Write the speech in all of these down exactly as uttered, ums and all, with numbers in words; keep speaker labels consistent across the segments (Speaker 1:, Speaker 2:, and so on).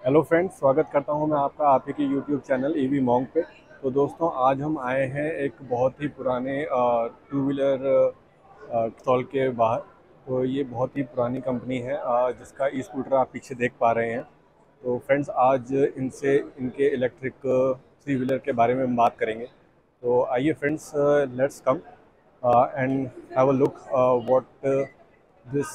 Speaker 1: Hello friends, स्वागत करता हूं मैं आपका आप ही के यूट्यूब चैनल ईवी मॉन्ग पे। तो दोस्तों, आज हम आए हैं एक बहुत ही पुराने टू व्हीलर स्टॉल के बाहर। तो ये बहुत ही पुरानी कंपनी है अ, जिसका ई स्कूटर आप पीछे देख पा रहे हैं। तो फ्रेंड्स, आज इनसे इनके इलेक्ट्रिक थ्री व्हीलर के बारे में हम बात करेंगे। तो आइए friends, let's come and have a look what this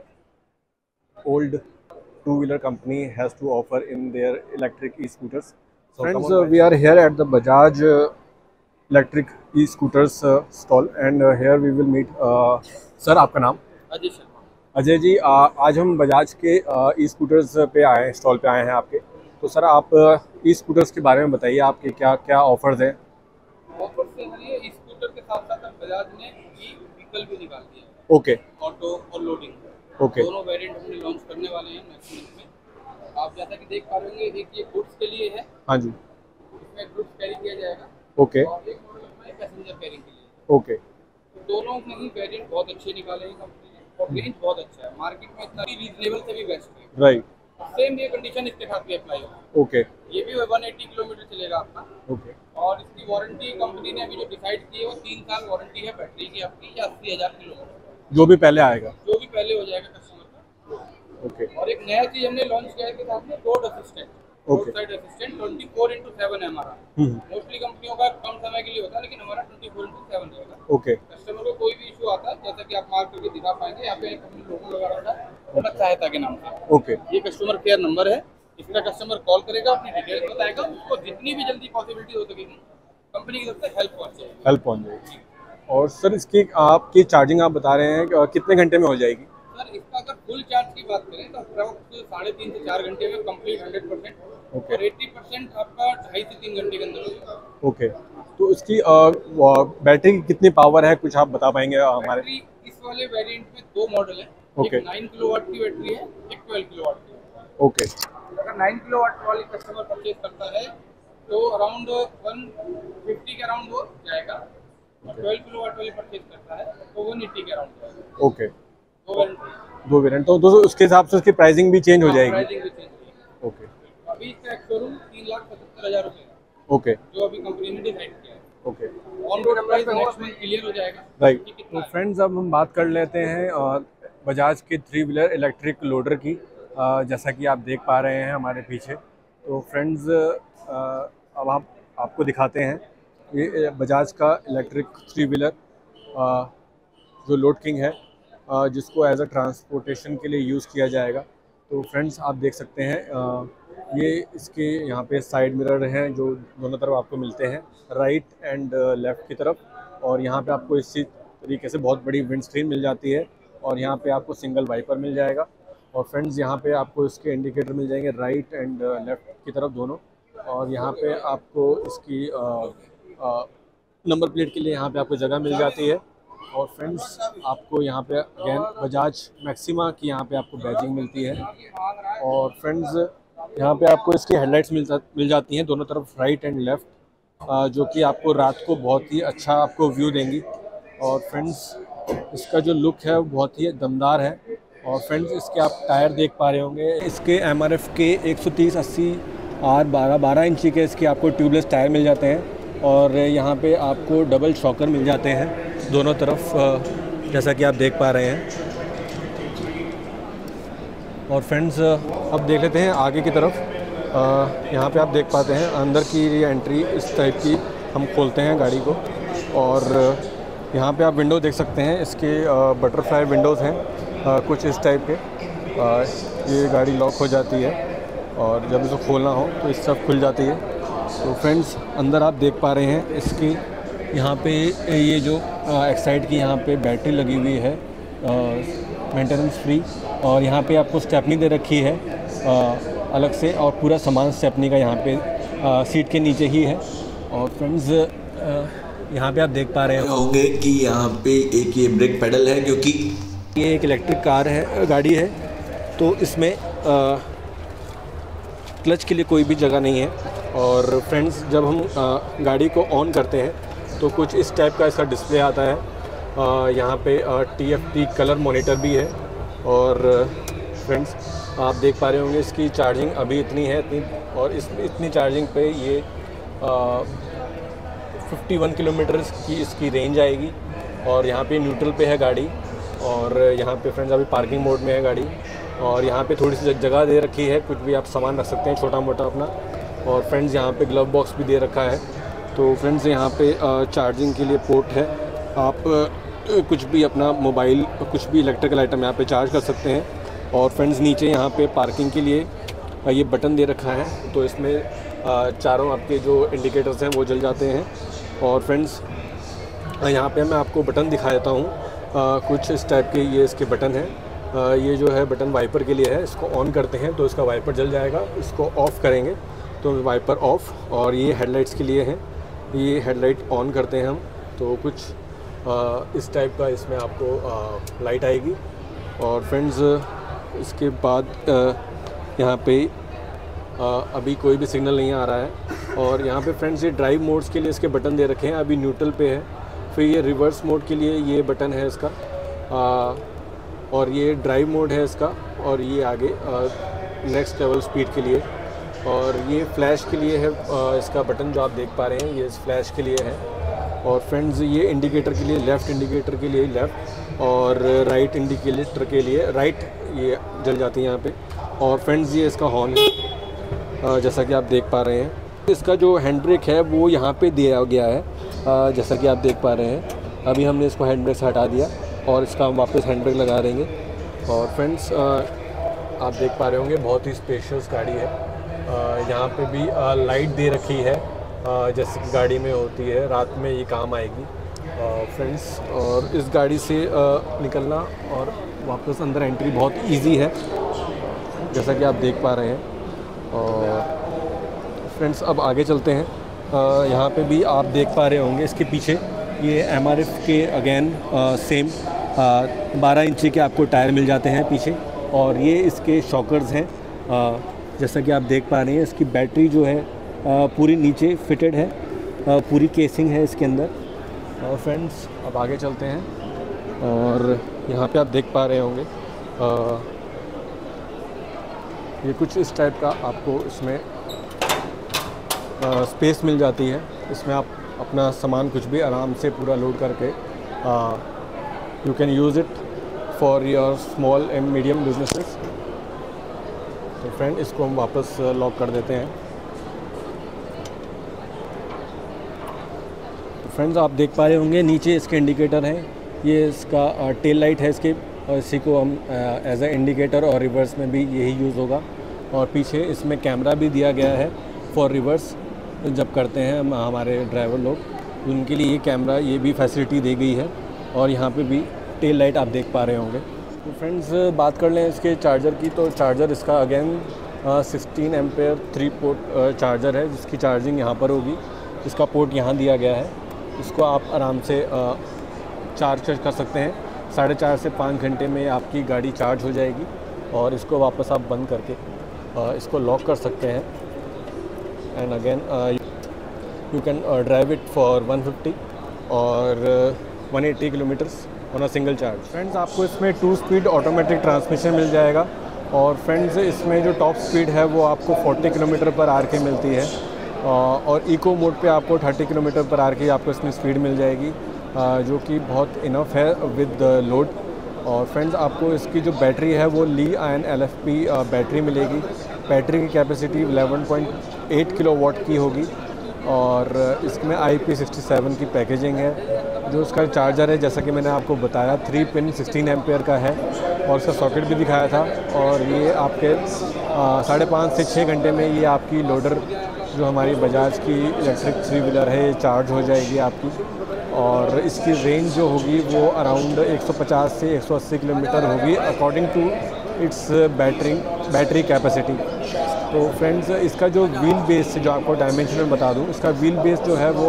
Speaker 1: old two-wheeler company has to offer in their electric e-scooters. So friends, uh, we are here at the Bajaj uh, electric e-scooters uh, stall, and uh, here we will meet uh, sir, आपका नाम?
Speaker 2: Ajay Sharma.
Speaker 1: Ajay ji, uh, आज हम बजाज के ई scooters पे आए हैं, stall पे आए हैं आपके। तो सर, आप ई स्कूटर्स के बारे में बताइए, आपके क्या क्या ऑफर्स हैं?
Speaker 2: ऑफर से है ये स्कूटर के साथ साथ बजाज ने ई व्हीकल भी निकाल दिया है।
Speaker 1: ओके।
Speaker 2: ऑटो और लोडिंग
Speaker 1: ओके।
Speaker 2: दोनों वेरिएंट हमने लॉन्च करने वाले हैं नेक्स्ट मंथ में। आप जैसा कि देख पा रहे होंगे, एक ये गुड्स के लिए है।
Speaker 1: हाँ जी।
Speaker 2: इसमें गुड्स कैरी किया जाएगा।
Speaker 1: ओके।
Speaker 2: और एक मॉडल अपना है पैसेंजर कैरिंग के लिए।
Speaker 1: ओके।
Speaker 2: तो दोनों में ही वेरिएंट बहुत अच्छे निकाले हैं कंपनी ने, और रेंज बहुत अच्छा है। मार्केट में इतना रीजनेबल से भी बेस्ट है।
Speaker 1: राइट।
Speaker 2: सेम ये कंडीशन इसके साथ भी अप्लाई होगा।
Speaker 1: ओके।
Speaker 2: ये भी एक सौ अस्सी किलोमीटर चलेगा आपका।
Speaker 1: ओके।
Speaker 2: और इसकी वारंटी कंपनी ने अभी जो डिसाइड की है वो तीन साल वारंटी है बैटरी की आपकी, या अस्सी हजार किलोमीटर
Speaker 1: जो भी पहले आएगा।
Speaker 2: जो भी पहले हो जाएगा कस्टमर का।
Speaker 1: ओके।
Speaker 2: और एक नया चीज हमने लॉन्च किया है के साथ में road assistant. Road
Speaker 1: okay.
Speaker 2: Side assistant twenty four into seven है हमारा। मोस्टली कंपनियों का कम समय के लिए होता है, लेकिन हमारा ट्वेंटी फोर इंटू सेवन रहेगा।
Speaker 1: ओके।
Speaker 2: कस्टमर को कोई भी इशू आता है, जैसा कि आप मार्क करके दिखा पाएंगे, यहाँ पे हमने लोगो लगा रखा है उनका सहायता के नाम से।
Speaker 1: ओके।
Speaker 2: ये कस्टमर केयर नंबर है। इसका कस्टमर कॉल करेगा, अपनी डिटेल्स बताएगा, उसको जितनी भी जल्दी पॉसिबिलिटी हो सकेगी कंपनी की तरफ से हेल्प पहुंचेगी।
Speaker 1: हेल्प पहुंच जाएगी। और सर, इसकी आपकी चार्जिंग आप बता रहे हैं कि कितने घंटे में हो जाएगी?
Speaker 2: सर, इसका अगर फुल चार्ज की बात करें तो अप्रॉक्स साढ़े तीन से चार घंटे में कंप्लीट हंड्रेड परसेंट।
Speaker 1: ओके।
Speaker 2: और अस्सी परसेंट आपका ढाई से तीन घंटे के अंदर हो जाएगा।
Speaker 1: ओके। तो इसकी बैटरी की कितनी पावर है, कुछ आप बता पाएंगे हमारे?
Speaker 2: बैटरी इस वाले वेरिएंट में दो मॉडल है।
Speaker 1: ओके।
Speaker 2: एक नाइन किलोवाट की बैटरी है, एक ट्वेल्व किलोवाट की है।
Speaker 1: ओके।
Speaker 2: अगर नाइन किलोवाट वाली कस्टमर परचेज करता है तो अराउंड वन फिफ्टी के अराउंड वो जाएगा। और ट्वेल्व किलोवाट वाली परचेज करता है तो वन एट्टी के अराउंड जाएगा।
Speaker 1: ओके।
Speaker 2: दो वेरिएंट
Speaker 1: दो वेरिएंट, तो दोस्तों उसके हिसाब से उसकी प्राइसिंग भी चेंज हो जाएगी?
Speaker 2: प्राइसिंग भी चेंज होगी।
Speaker 1: ओके।
Speaker 2: अभी इसका एक शोरूम तीन लाख पचहत्तर हजार रुपये है,
Speaker 1: ओके।
Speaker 2: जो अभी कंपनी ने डिसाइड किया है।
Speaker 1: Okay.
Speaker 2: On road price next month clear हो जाएगा।
Speaker 1: राइट।
Speaker 2: कि
Speaker 1: तो
Speaker 2: कितना है।
Speaker 1: फ्रेंड्स, अब हम बात कर लेते हैं अ, बजाज के थ्री व्हीलर इलेक्ट्रिक लोडर की। अ, जैसा कि आप देख पा रहे हैं हमारे पीछे। तो फ्रेंड्स, अ, अब आप आपको दिखाते हैं ये बजाज का इलेक्ट्रिक थ्री व्हीलर जो लोड किंग है, अ, जिसको एज अ ट्रांसपोर्टेशन के लिए यूज़ किया जाएगा। तो फ्रेंड्स, आप देख सकते हैं अ, ये इसके यहाँ पे साइड मिरर हैं जो दोनों तरफ आपको मिलते हैं, राइट एंड लेफ़्ट की तरफ। और यहाँ पे आपको इसी तरीके से बहुत बड़ी विंड स्क्रीन मिल जाती है, और यहाँ पे आपको सिंगल वाइपर मिल जाएगा। और फ्रेंड्स, यहाँ पे आपको इसके इंडिकेटर मिल जाएंगे राइट एंड लेफ़्ट की तरफ दोनों। और यहाँ पे आपको इसकी नंबर प्लेट के लिए यहाँ पे आपको जगह मिल जाती है। और फ्रेंड्स, आपको यहाँ पे अगेन बजाज मैक्सिमा की यहाँ पे आपको बैजिंग मिलती है। और फ्रेंड्स, यहाँ पे आपको इसकी हेडलाइट्स मिल मिल जाती हैं दोनों तरफ, राइट एंड लेफ़्ट, जो कि आपको रात को बहुत ही अच्छा आपको व्यू देंगी। और फ्रेंड्स, इसका जो लुक है वो बहुत ही दमदार है। और फ्रेंड्स, इसके आप टायर देख पा रहे होंगे, इसके एम आर एफ के एक सौ तीस अस्सी आर बारह बारह इंची के इसके आपको ट्यूबलेस टायर मिल जाते हैं। और यहाँ पे आपको डबल शॉकर मिल जाते हैं दोनों तरफ, जैसा कि आप देख पा रहे हैं। और फ्रेंड्स, अब देख लेते हैं आगे की तरफ। यहाँ पे आप देख पाते हैं अंदर की एंट्री इस टाइप की हम खोलते हैं गाड़ी को। और यहाँ पे आप विंडो देख सकते हैं, इसके बटरफ्लाई विंडोज़ हैं आ, कुछ इस टाइप के। आ, ये गाड़ी लॉक हो जाती है, और जब इसको खोलना हो तो इस सब खुल जाती है। तो फ्रेंड्स, अंदर आप देख पा रहे हैं इसकी यहाँ पे ये जो एक्साइड की यहाँ पे बैटरी लगी हुई है, मेंटेनेंस फ्री। और यहाँ पे आपको स्टेपनी दे रखी है आ, अलग से, और पूरा सामान स्टेपनी का यहाँ पे आ, सीट के नीचे ही है। और फ्रेंड्स, यहाँ पे आप देख पा रहे
Speaker 3: होंगे कि यहाँ पे एक ये ब्रेक पेडल है, क्योंकि
Speaker 1: ये एक इलेक्ट्रिक कार है, गाड़ी है। तो इसमें आ, क्लच के लिए कोई भी जगह नहीं है। और फ्रेंड्स, जब हम आ, गाड़ी को ऑन करते हैं तो कुछ इस टाइप का इसका डिस्प्ले आता है। आ, यहाँ पे T F T colour monitor भी है। और फ्रेंड्स, आप देख पा रहे होंगे इसकी चार्जिंग अभी इतनी है, इतनी और इस इतनी चार्जिंग पे ये फिफ्टी वन किलोमीटर की इसकी रेंज आएगी। और यहाँ पे न्यूट्रल पे है गाड़ी, और यहाँ पे फ्रेंड्स अभी पार्किंग मोड में है गाड़ी, और यहाँ पे थोड़ी सी जगह दे रखी है, कुछ भी आप सामान रख सकते हैं छोटा मोटा अपना। और फ्रेंड्स यहाँ पे ग्लव बॉक्स भी दे रखा है। तो फ्रेंड्स यहाँ पे चार्जिंग के लिए पोर्ट है, आप कुछ भी अपना मोबाइल, कुछ भी इलेक्ट्रिकल आइटम यहाँ पे चार्ज कर सकते हैं। और फ्रेंड्स नीचे यहाँ पे पार्किंग के लिए ये बटन दे रखा है, तो इसमें चारों आपके जो इंडिकेटर्स हैं वो जल जाते हैं। और फ्रेंड्स यहाँ पे मैं आपको बटन दिखा देता हूँ, कुछ इस टाइप के ये इसके बटन हैं। ये जो है बटन वाइपर के लिए है, इसको ऑन करते हैं तो इसका वाइपर जल जाएगा, इसको ऑफ़ करेंगे तो वाइपर ऑफ़। और ये हेडलाइट्स के लिए हैं, ये हेडलाइट ऑन करते हैं हम तो कुछ आ, इस टाइप का इसमें आपको आ, लाइट आएगी। और फ्रेंड्स इसके बाद यहाँ पे आ, अभी कोई भी सिग्नल नहीं आ रहा है। और यहाँ पे फ्रेंड्स ये ड्राइव मोड्स के लिए इसके बटन दे रखे हैं, अभी न्यूट्रल पे है। फिर ये रिवर्स मोड के लिए ये बटन है इसका, आ, और ये ड्राइव मोड है इसका, और ये आगे नेक्स्ट लेवल स्पीड के लिए। और ये फ्लैश के लिए है, आ, इसका बटन जो आप देख पा रहे हैं ये इस फ्लैश के लिए है। और फ्रेंड्स ये इंडिकेटर के लिए, लेफ़्ट इंडिकेटर के लिए लेफ़्ट, और राइट इंडिकेटर के लिए राइट, ये जल जाती है यहाँ पे। और फ्रेंड्स ये इसका हॉर्न है, जैसा कि आप देख पा रहे हैं। इसका जो हैंड ब्रेक है वो यहाँ पे दिया गया है, जैसा कि आप देख पा रहे हैं। अभी हमने इसको हैंड ब्रेक से हटा दिया और इसका हम वापस हैंड ब्रेक लगा देंगे। और फ्रेंड्स आप देख पा रहे होंगे बहुत ही स्पेशियस गाड़ी है। यहाँ पे भी लाइट दे रखी है, जैसे कि गाड़ी में होती है, रात में ये काम आएगी फ्रेंड्स। और इस गाड़ी से निकलना और वापस अंदर एंट्री बहुत इजी है, जैसा कि आप देख पा रहे हैं। और फ्रेंड्स अब आगे चलते हैं। यहाँ पे भी आप देख पा रहे होंगे इसके पीछे ये एम आर एफ के अगेन सेम बारह इंची के आपको टायर मिल जाते हैं पीछे। और ये इसके शॉकर्स हैं, आ, जैसा कि आप देख पा रहे हैं। इसकी बैटरी जो है आ, पूरी नीचे फिटेड है, आ, पूरी केसिंग है इसके अंदर। और फ्रेंड्स अब आगे चलते हैं। और यहाँ पे आप देख पा रहे होंगे आ, ये कुछ इस टाइप का आपको इसमें आ, स्पेस मिल जाती है। इसमें आप अपना सामान कुछ भी आराम से पूरा लोड करके you can use it for your small and medium businesses. तो फ्रेंड इसको हम वापस लॉक कर देते हैं। तो फ्रेंड्स आप देख पा रहे होंगे नीचे इसके इंडिकेटर हैं, ये इसका टेल लाइट है इसके, और इसी को हम एज ए इंडिकेटर और रिवर्स में भी यही यूज़ होगा। और पीछे इसमें कैमरा भी दिया गया है फॉर रिवर्स, जब करते हैं हम हमारे ड्राइवर लोग, उनके लिए ये कैमरा, ये भी फैसिलिटी दी गई है। और यहाँ पे भी टेल लाइट आप देख पा रहे होंगे। तो फ्रेंड्स बात कर लें इसके चार्जर की, तो चार्जर इसका again sixteen ampere three port charger है, जिसकी चार्जिंग यहाँ पर होगी। इसका पोर्ट यहाँ दिया गया है, इसको आप आराम से चार्ज कर सकते हैं। साढ़े चार से पाँच घंटे में आपकी गाड़ी चार्ज हो जाएगी। और इसको वापस आप बंद करके आ, इसको लॉक कर सकते हैं। And again you can drive it for one fifty और one eighty kilometres on a single charge. Friends आपको इसमें टू स्पीड ऑटोमेटिक ट्रांसमिशन मिल जाएगा। और फ्रेंड्स इसमें जो टॉप स्पीड है वो आपको फोर्टी किलोमीटर पर आर के मिलती है। और इको मोड पे आपको थर्टी किलोमीटर पर आर के आपको इसमें स्पीड मिल जाएगी, जो कि बहुत इनफ है विद लोड। और फ्रेंड्स आपको इसकी जो बैटरी है वो Li ion L F P battery मिलेगी। बैटरी की capacity eleven point eight kilo वाट की होगी। और इसमें आई पी सिक्सटी सेवन की पैकेजिंग है। जो इसका चार्जर है, जैसा कि मैंने आपको बताया, थ्री पिन सिक्सटीन एम्पेयर का है। और इसका सॉकेट भी दिखाया था। और ये आपके साढ़े पाँच से छः घंटे में ये आपकी लोडर जो हमारी बजाज की इलेक्ट्रिक थ्री व्हीलर है ये चार्ज हो जाएगी आपकी। और इसकी रेंज जो होगी वो अराउंड एक सौ पचास से एक सौ अस्सी किलोमीटर होगी according to its battery battery capacity. तो फ्रेंड्स इसका जो व्हील बेस, जो आपको डायमेंशन बता दूं, इसका व्हील बेस जो है वो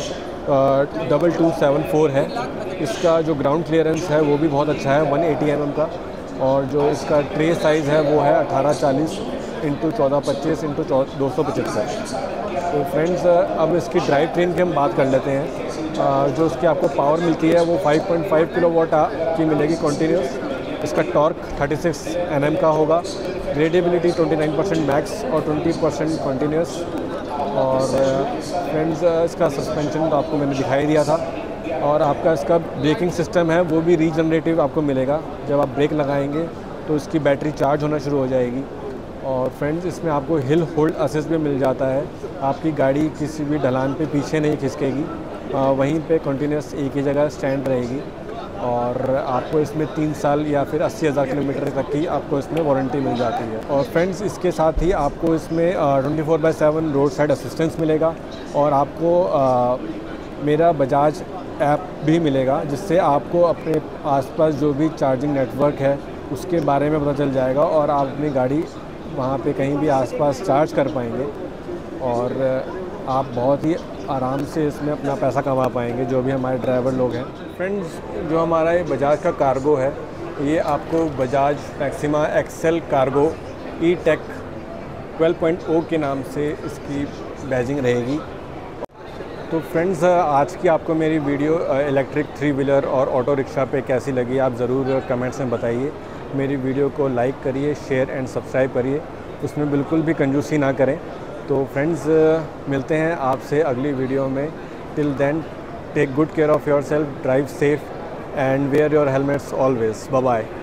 Speaker 1: around double two seven four है। इसका जो ग्राउंड क्लियरेंस है वो भी बहुत अच्छा है, वन एटी एम एम का। और जो इसका ट्रे साइज़ है वो है अठारह चालीस इंटू चौदह पच्चीस इंटू दो सौ पचहत्तर। तो फ्रेंड्स अब इसकी ड्राइव ट्रेन की हम बात कर लेते हैं। जो इसकी आपको पावर मिलती है वो five point five kilo watt की मिलेगी कंटिन्यूस। इसका torque thirty six N M का होगा। Gradeability twenty nine percent max और ट्वेंटी परसेंट कंटिन्यूस। और फ्रेंड्स इसका सस्पेंशन तो आपको मैंने दिखाई दिया था। और आपका इसका ब्रेकिंग सिस्टम है वो भी रीजनरेटिव आपको मिलेगा। जब आप ब्रेक लगाएंगे तो इसकी बैटरी चार्ज होना शुरू हो जाएगी। और फ्रेंड्स इसमें आपको हिल होल्ड असिस्ट भी मिल जाता है। आपकी गाड़ी किसी भी ढलान पे पीछे नहीं खिसकेगी, वहीं पे कंटिन्यूस एक ही जगह स्टैंड रहेगी। और आपको इसमें तीन साल या फिर अस्सी हज़ार किलोमीटर तक की आपको इसमें वारंटी मिल जाती है। और फ्रेंड्स इसके साथ ही आपको इसमें twenty four by seven road side assistance मिलेगा। और आपको आ, मेरा बजाज ऐप भी मिलेगा, जिससे आपको अपने आसपास जो भी चार्जिंग नेटवर्क है उसके बारे में पता चल जाएगा और आप अपनी गाड़ी वहाँ पे कहीं भी आसपास चार्ज कर पाएंगे। और आप बहुत ही आराम से इसमें अपना पैसा कमा पाएंगे, जो भी हमारे ड्राइवर लोग हैं। फ्रेंड्स जो हमारा ये बजाज का कार्गो है, ये आपको Bajaj Maxima XL cargo E tech twelve point O के नाम से इसकी बैजिंग रहेगी। तो फ्रेंड्स आज की आपको मेरी वीडियो इलेक्ट्रिक थ्री व्हीलर और ऑटो रिक्शा पे कैसी लगी आप ज़रूर कमेंट्स में बताइए। मेरी वीडियो को लाइक करिए, शेयर एंड सब्सक्राइब करिए, उसमें बिल्कुल भी कंजूसी ना करें। तो फ्रेंड्स मिलते हैं आपसे अगली वीडियो में। Till then take good care of yourself, drive safe and wear your helmets always. Bye bye.